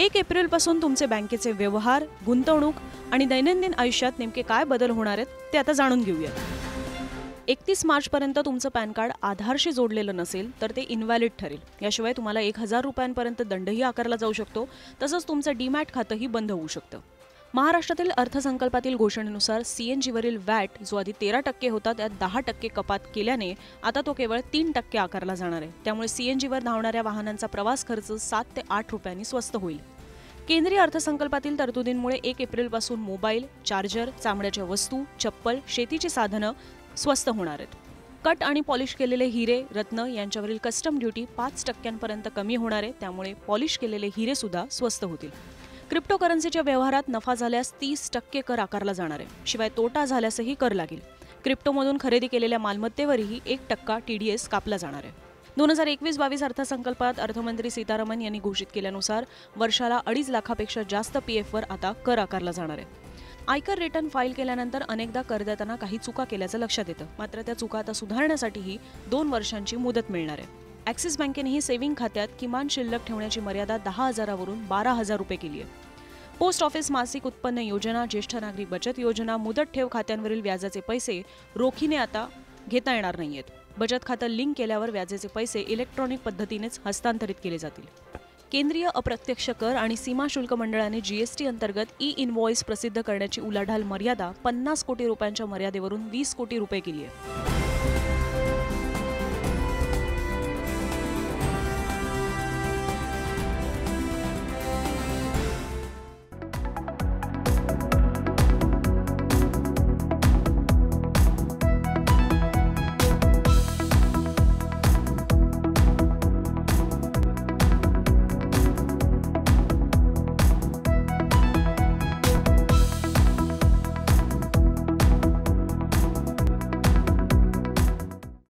1 एप्रिलपासून तुमचे बँकेचे व्यवहार, गुंतवणूक आणि दैनंदिन आयुष्यात नेमके काय बदल होणार आहेत ते आता जाणून घेऊयात. 31 मार्चपर्यंत तुमचं पॅन कार्ड आधारशी जोडलेलं नसेल तर ते इनव्हॅलिड ठरेल. याशिवाय तुम्हाला 1,000 रुपयांपर्यंत दंडही आकारला जाऊ शकतो. तसंच तुमचं डीमॅट खातंही बंद होऊ शकतं. महाराष्ट्रातील अर्थसंकल्पातील घोषणेनुसार सीएनजीवरील वॅट जो आधी 13% होता त्यात 10% कपात केल्याने आता तो केवळ 3% आकारला जाणार आहे. त्यामुळे सीएनजीवर धावणाऱ्या वाहनांचा प्रवास खर्च 7 ते 8 रुपयांनी स्वस्त होईल. केंद्रीय अर्थसंकल्पातील तरतुदींमुळे 1 एप्रिलपासून मोबाईल, चार्जर, चामड्याच्या वस्तू, चप्पल, शेतीची साधनं स्वस्त होणार आहेत. कट आणि पॉलिश केलेले हिरे, रत्न यांच्यावरील कस्टम ड्युटी 5% कमी होणार आहे. त्यामुळे पॉलिश केलेले हिरे सुद्धा स्वस्त होतील. क्रिप्टोकरन्सीच्या व्यवहारात नफा झाल्यास 30% कर आकारला जाणार आहे. शिवाय तोटा झाल्यासही कर लागेल. क्रिप्टोमधून खरेदी केलेल्या मालमत्तेवरही 1% TDS कापला जाणार आहे. 2021-22 अर्थसंकल्पात अर्थमंत्री सीतारामन यांनी घोषित केल्यानुसार वर्षाला 2.5 लाखापेक्षा जास्त PFवर आता कर आकारला जाणार आहे. आयकर रिटर्न फाईल केल्यानंतर अनेकदा करदात्यांना काही चुका केल्याचं लक्षात येतं. मात्र त्या चुका आता सुधारण्यासाठीही 2 वर्षांची मुदत मिळणार आहे. ॲक्सिस बँकेनेही सेव्हिंग खात्यात किमान शिल्लक ठेवण्याची मर्यादा 10,000 वरून 12,000 रुपये केली आहे. पोस्ट ऑफिस मासिक उत्पन्न योजना, ज्येष्ठ नागरिक बचत योजना, मुदत ठेव खात्यांवरील व्याजाचे पैसे रोखीने आता घेता येणार नाहीयेत. बचत खातं लिंक केल्यावर व्याजाचे पैसे इलेक्ट्रॉनिक पद्धतीनेच हस्तांतरित केले जातील. केंद्रीय अप्रत्यक्ष कर आणि सीमा शुल्क मंडळाने GST अंतर्गत ई-इनव्हॉइस प्रसिद्ध करण्याची उलाढाल मर्यादा 50 कोटी रुपयांच्या मर्यादेवरून 20 कोटी रुपये केली आहे.